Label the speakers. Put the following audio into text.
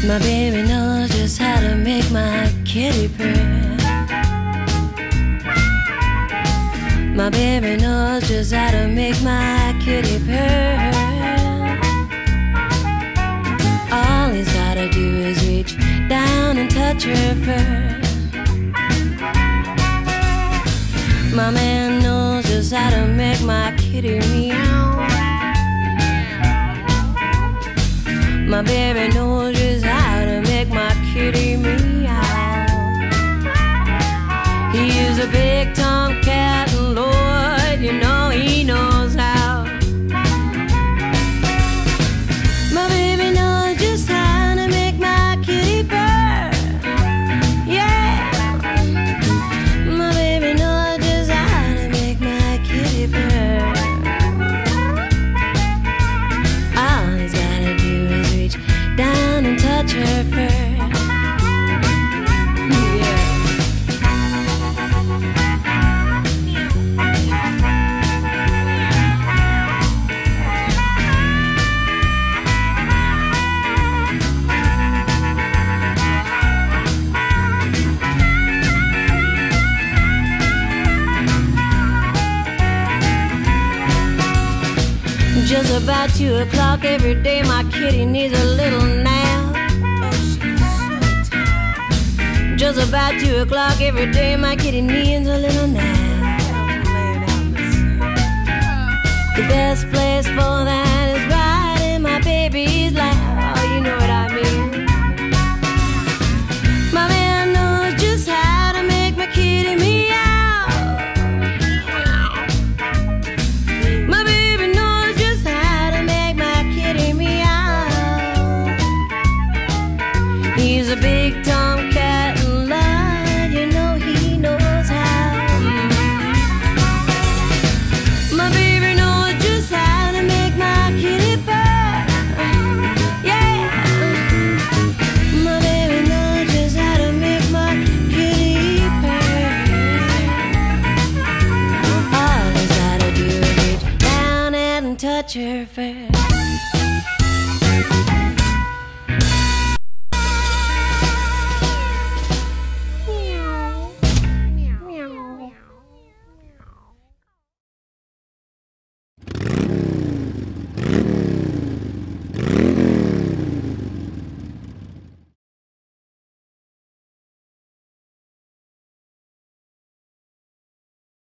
Speaker 1: My baby knows just how to make my kitty purr. My baby knows just how to make my kitty purr. All he's gotta do is reach down and touch her fur. My man knows just how to make my kitty meow. My baby knows just how to make my kitty meow. He is a big tomcat, and Lord, you know he knows how. My baby knows just how to make my kitty purr. Yeah, my baby knows just how to make my kitty purr. All he's gotta do is reach down and touch her fur. Just about 2 o'clock every day, my kitty needs a little nap. Just about 2 o'clock every day, my kitty needs a little nap. The best place for that is right in my baby's lap. Oh, you know what I mean. My man knows just how to make my kitty meow. He's a big tomcat, and Lord, you know he knows how. My baby knows just how to make my kitty purr. Yeah, my baby knows just how to make my kitty purr. All he's gotta do is reach down and touch her fur.